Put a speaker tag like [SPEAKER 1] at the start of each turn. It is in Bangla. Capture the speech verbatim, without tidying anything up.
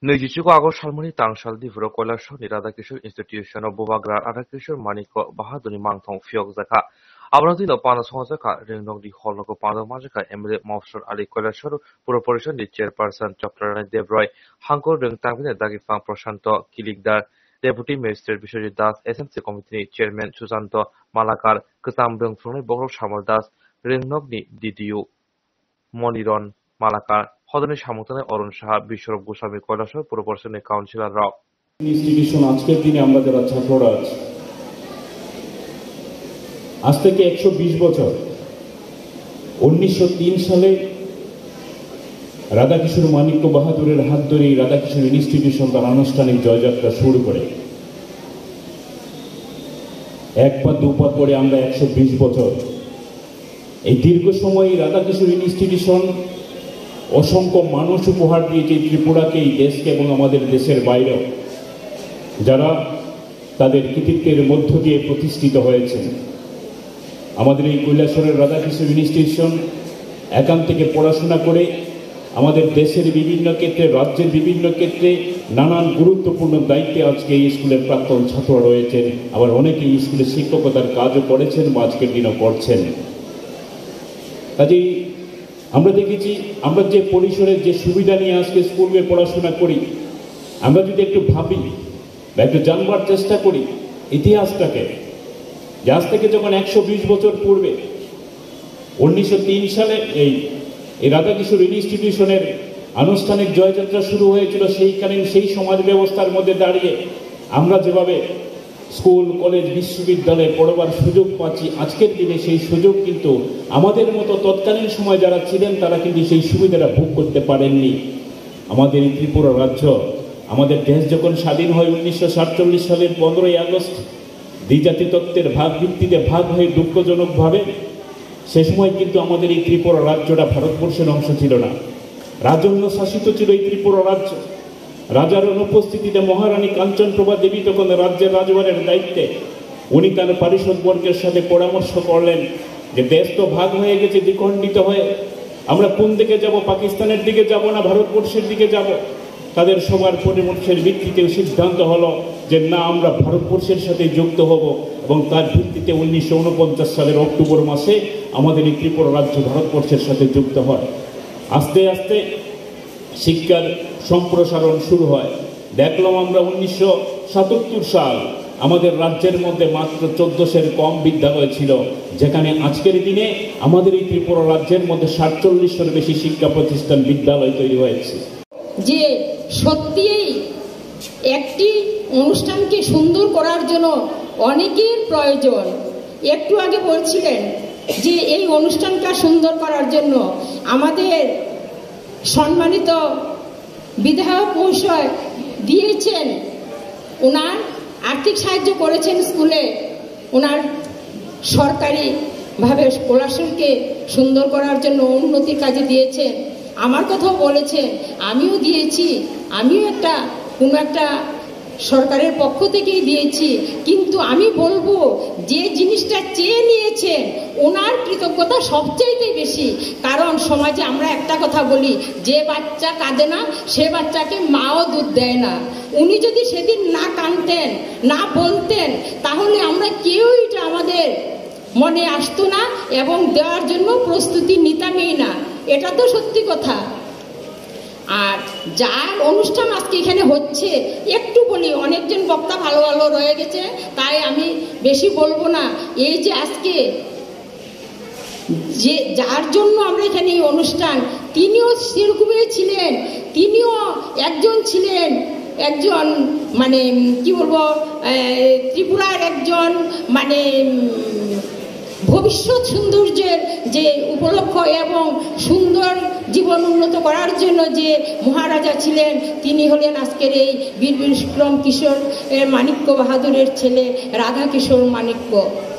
[SPEAKER 1] नैजिथिखौ आगष्ट सालमोननि तांसाल दिफुराव কৈলাসহরनि Radha Kishore institution of Bubagra Radha Kishore Manikko Bahadurni Mangthong Phiyokjakha Abranodino Pano Swrangchati Ringnokni Holnoko Pano Majaka Emre Mofsor Ali Kailashahar Puro Porishoni Chairperson Doctor Rani Devroy Hangko Ring Tangvine Dagifang Proshanto Kilikdar Deputy Magistrate Bishojit Das S M C Committee Chairman Susanto Malakar Ksam Bengfroni Bogor Shamol Das Ringnokni D D U Moniron Malakar হদনের সামন্তনে অরুণ সাহা বিশ্বরূপ গোস্বামী কৈলাসহর পুর পরিষদের কাউন্সিলর রাও
[SPEAKER 2] ইনস্টিটিউশন আজকের দিনে আমরা যারা ছাত্ররা আছি আজ থেকে একশো বিশ বছর উনিশশো তিন সালে রাধা কিশোর মানিক্য বাহাদুরের হাত ধরে রাধা কিশোর ইনস্টিটিউশন তার আনুষ্ঠানিক জয়যাত্রা শুরু করে এক পা দু পা করে আমরা একশো বিশ বছর এই দীর্ঘ সময় রাধা কিশোর ইনস্টিটিউশন অসংখ্য মানুষ উপহার দিয়েছে ত্রিপুরাকে এই দেশকে এবং আমাদের দেশের বাইরেও যারা তাদের কৃতিত্বের মধ্য দিয়ে প্রতিষ্ঠিত হয়েছেন আমাদের এই কৈলাসহরের রাধা কিশোর ইনস্টিটিউশন এখান থেকে পড়াশোনা করে আমাদের দেশের বিভিন্ন ক্ষেত্রে রাজ্যের বিভিন্ন ক্ষেত্রে নানান গুরুত্বপূর্ণ দায়িত্বে আজকে এই স্কুলের প্রাক্তন ছাত্ররা রয়েছেন আবার অনেকে এই স্কুলে শিক্ষকতার কাজও করেছেন বা আজকের দিনও করছেন কাজেই আমরা দেখেছি আমরা যে পরিসরের যে সুবিধা নিয়ে আজকে স্কুলে পড়াশোনা করি আমরা যদি একটু ভাবি বা একটু জানবার চেষ্টা করি ইতিহাসটাকে যে আজ থেকে যখন একশো বিশ বছর পূর্বে উনিশশো তিন সালে এই এই রাধা কিশোর ইনস্টিটিউশনের আনুষ্ঠানিক জয়যাত্রা শুরু হয়েছিল সেইকালীন সেই সমাজ ব্যবস্থার মধ্যে দাঁড়িয়ে আমরা যেভাবে স্কুল কলেজ বিশ্ববিদ্যালয়ে পড়বার সুযোগ পাচ্ছি আজকের দিনে সেই সুযোগ কিন্তু আমাদের মতো তৎকালীন সময় যারা ছিলেন তারা কিন্তু সেই সুবিধাটা ভোগ করতে পারেননি আমাদের এই ত্রিপুরা রাজ্য আমাদের দেশ যখন স্বাধীন হয় উনিশশো সাতচল্লিশ সালের পনেরোই আগস্ট দ্বিজাতি তত্ত্বের ভাগ ভিত্তিতে ভাগ হয়ে দুঃখজনকভাবে সে সময় কিন্তু আমাদের এই ত্রিপুরা রাজ্যটা ভারতবর্ষের অংশ ছিল না রাজন্য শাসিত ছিল এই ত্রিপুরা রাজ্য রাজার অনুপস্থিতিতে মহারানী কাঞ্চনপ্রভা দেবী তখন রাজ্যের রাজবারের দায়িত্বে উনি তার পারিষদবর্গের সাথে পরামর্শ করলেন যে দেশ তো ভাগ হয়ে গেছে দ্বিখণ্ডিত হয়ে আমরা কোন দিকে যাব পাকিস্তানের দিকে যাব না ভারতবর্ষের দিকে যাব তাদের সবার পরামর্শের ভিত্তিতে সিদ্ধান্ত হলো যে না আমরা ভারতবর্ষের সাথে যুক্ত হব এবং তার ভিত্তিতে উনিশশো উনপঞ্চাশ সালের অক্টোবর মাসে আমাদের এই ত্রিপুরা রাজ্য ভারতবর্ষের সাথে যুক্ত হয় আস্তে আস্তে শিক্ষার সম্প্রসারণ শুরু হয় দেখলাম আমরা উনিশশো সাতাত্তর সাল আমাদের রাজ্যের মধ্যে মাত্র চোদ্দশের কম বিদ্যালয় ছিল যেখানে আজকের দিনে আমাদের এই ত্রিপুরা রাজ্যের মধ্যে সাতচল্লিশের বেশি শিক্ষা প্রতিষ্ঠান বিদ্যালয় তৈরি হয়েছে
[SPEAKER 3] যে সত্যিই একটি অনুষ্ঠানকে সুন্দর করার জন্য অনেকের প্রয়োজন একটু আগে বলছিলেন যে এই অনুষ্ঠানটা সুন্দর করার জন্য আমাদের সম্মানিত বিধায়ক মহাশয় দিয়েছেন ওনার আর্থিক সাহায্য করেছেন স্কুলে ওনার সরকারিভাবে কৈলাসহরকে সুন্দর করার জন্য উন্নতির কাজে দিয়েছেন আমার কথাও বলেছেন আমিও দিয়েছি আমিও একটা কোনো একটা সরকারের পক্ষ থেকেই দিয়েছি কিন্তু আমি বলবো যে জিনিসটা চেয়ে নিয়েছেন ওনার কৃতজ্ঞতা সবচাইতে বেশি কারণ সমাজে আমরা একটা কথা বলি যে বাচ্চা কাঁদে না সে বাচ্চাকে মাও দুধ দেয় না উনি যদি সেদিন না কাঁদতেন না বলতেন তাহলে আমরা কেউই এটা আমাদের মনে আসতো না এবং দেওয়ার জন্য প্রস্তুতি নিতামই না এটা তো সত্যি কথা আর যার অনুষ্ঠান আজকে এখানে হচ্ছে একটু বলি অনেকজন বক্তা ভালো ভালো রয়ে গেছে তাই আমি বেশি বলবো না এই যে আজকে যে যার জন্য আমরা এখানে এই অনুষ্ঠান তিনিও সেরকমই ছিলেন তিনিও একজন ছিলেন একজন মানে কি বলবো ত্রিপুরার একজন মানে ভবিষ্যৎ সৌন্দর্যের যে উপলক্ষ এবং সুন্দর জীবন উন্নত করার জন্য যে মহারাজা ছিলেন তিনি হলেন আজকের এই বীর বিক্রম কিশোর মানিক্য বাহাদুরের ছেলে রাধা কিশোর মানিক্য।